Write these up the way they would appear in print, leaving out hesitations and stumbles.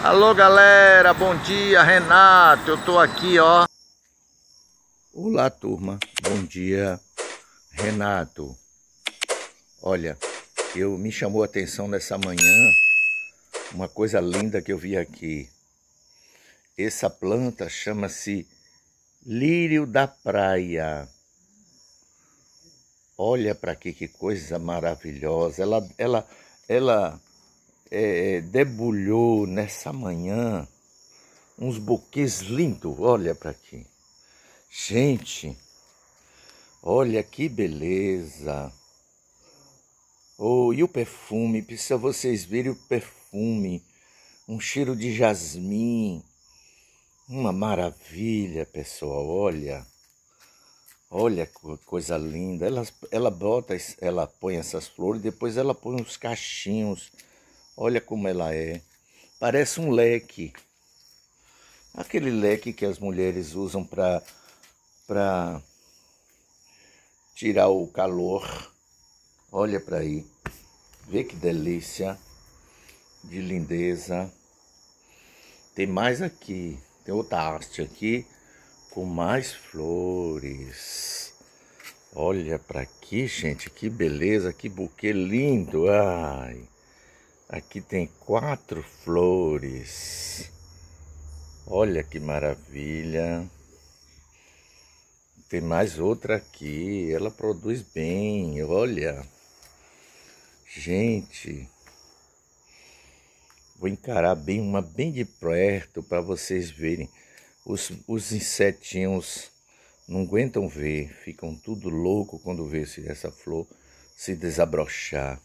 Alô galera, bom dia, Renato, eu tô aqui ó. Olá turma, bom dia, Renato. Olha, me chamou a atenção nessa manhã uma coisa linda que eu vi aqui. Essa planta chama-se lírio da praia. Olha para aqui que coisa maravilhosa. Ela debulhou nessa manhã uns buquês lindos. Olha para aqui. Gente, olha que beleza. Oh, e o perfume, precisa vocês verem o perfume. Um cheiro de jasmim. Uma maravilha, pessoal, olha. Olha que coisa linda. Ela põe essas flores, depois ela põe uns cachinhos. Olha como ela é. Parece um leque. Aquele leque que as mulheres usam para tirar o calor. Olha para aí. Vê que delícia de lindeza. Tem mais aqui. Tem outra haste aqui com mais flores. Olha para aqui, gente. Que beleza, que buquê lindo. Ai. Aqui tem 4 flores. Olha que maravilha. Tem mais outra aqui. Ela produz bem. Olha. Gente. Vou encarar uma bem de perto para vocês verem. Os insetinhos não aguentam ver. Ficam tudo louco quando vê essa flor se desabrochar.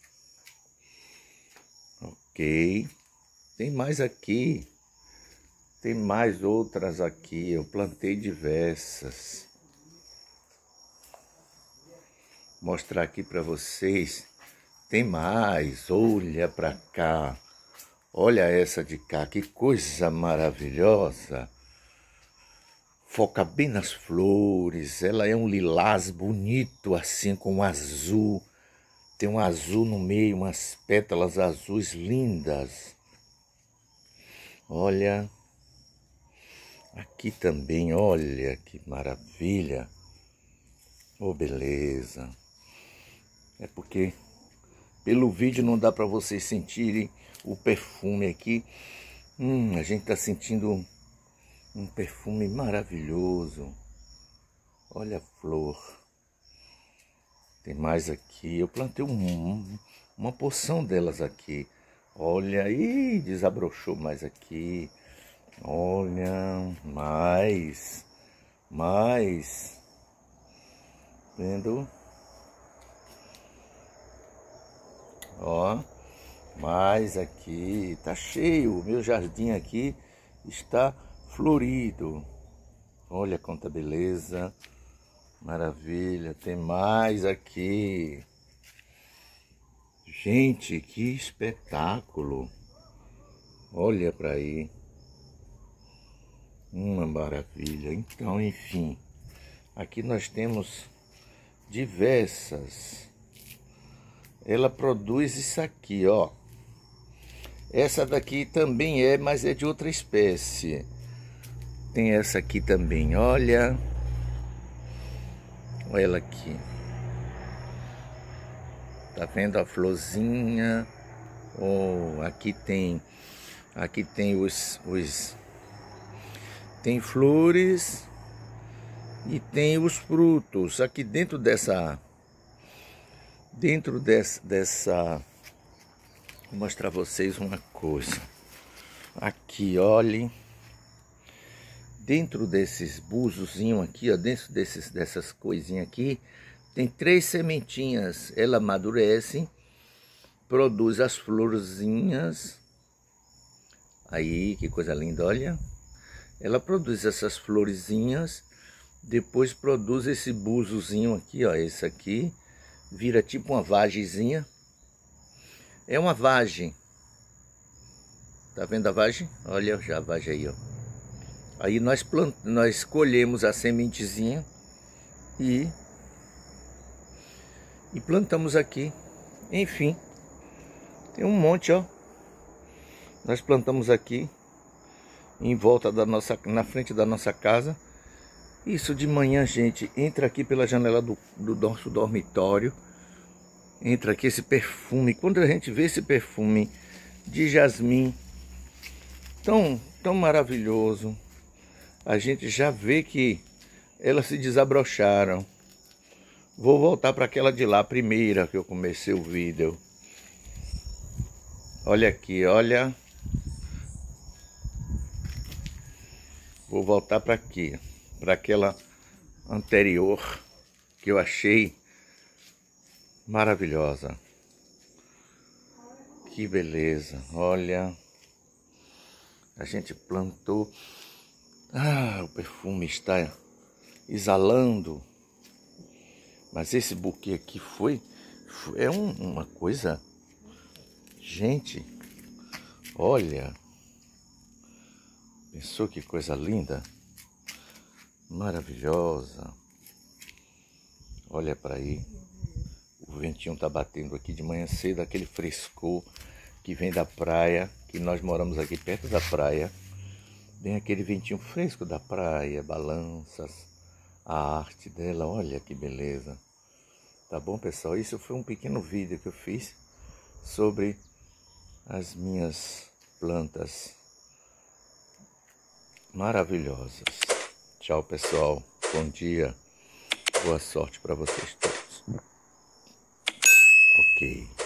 Ok. Tem mais aqui. Tem mais outras aqui. Eu plantei diversas. Vou mostrar aqui para vocês. Tem mais. Olha para cá. Olha essa de cá. Que coisa maravilhosa. Foca bem nas flores. Ela é um lilás bonito assim com azul. Tem um azul no meio, umas pétalas azuis lindas. Olha. Aqui também, olha que maravilha. Oh, beleza. É porque pelo vídeo não dá para vocês sentirem o perfume aqui. A gente tá sentindo um perfume maravilhoso. Olha a flor. Tem mais aqui. Eu plantei uma porção delas aqui. Olha aí, desabrochou mais aqui. Olha, mais. Vendo? Ó, mais aqui. Tá cheio. O meu jardim aqui está florido. Olha quanta beleza. Maravilha, tem mais aqui. Gente, que espetáculo. Olha para aí. Uma maravilha. Então, enfim, aqui nós temos diversas. Ela produz isso aqui, ó. Essa daqui também é, mas é de outra espécie. Tem essa aqui também, olha. Olha ela aqui. Tá vendo a florzinha? Oh, aqui tem tem flores e tem os frutos. Aqui dentro dessa vou mostrar a vocês uma coisa. Aqui, olhem. Dentro desses buzozinhos aqui, ó, dentro dessas coisinhas aqui, tem 3 sementinhas. Ela amadurece, produz as florzinhas. Aí, que coisa linda, olha. Ela produz essas florezinhas, depois produz esse buzozinho aqui, ó. Esse aqui vira tipo uma vagezinha. É uma vagem. Tá vendo a vagem? Olha já a vagem aí, ó. Aí nós colhemos a sementezinha e plantamos aqui. Enfim, tem um monte, ó. Nós plantamos aqui em volta na frente da nossa casa. Isso de manhã, gente, entra aqui pela janela do nosso dormitório, entra aqui esse perfume. Quando a gente vê esse perfume de jasmim, tão maravilhoso, a gente já vê que elas se desabrocharam. Vou voltar para aquela de lá, a primeira que eu comecei o vídeo. Olha aqui, olha. Vou voltar para aqui, para aquela anterior que eu achei maravilhosa. Que beleza, olha. A gente plantou. O perfume está exalando. Mas esse buquê aqui é uma coisa. Gente, olha. Pensou que coisa linda? Maravilhosa. Olha para aí. O ventinho tá batendo aqui de manhã cedo, aquele frescor que vem da praia, que nós moramos aqui perto da praia. Vem aquele ventinho fresco da praia, balanças, a arte dela, olha que beleza. Tá bom, pessoal? Isso foi um pequeno vídeo que eu fiz sobre as minhas plantas maravilhosas. Tchau, pessoal. Bom dia. Boa sorte para vocês todos. Ok.